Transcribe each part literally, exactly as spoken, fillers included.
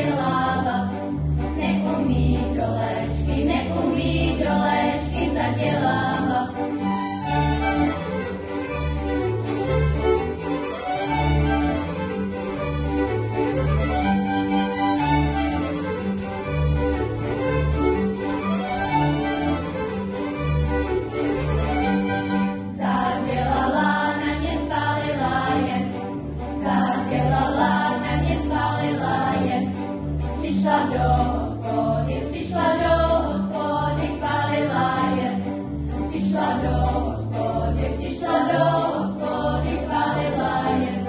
zadělávat. Neumí dolečky, neumí dolečky zadělávat. Přišla do hospody, přišla do hospody, chválila je. Přišla do hospody, přišla do hospody, chválila je.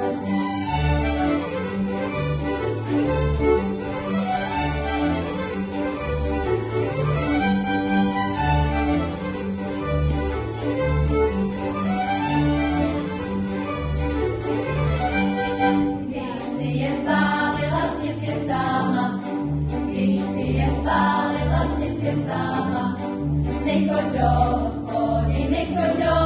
Když si je chválila, sněz je sama. Když si je spálila, sněz je sama. Nechoď do hospody, nechoď do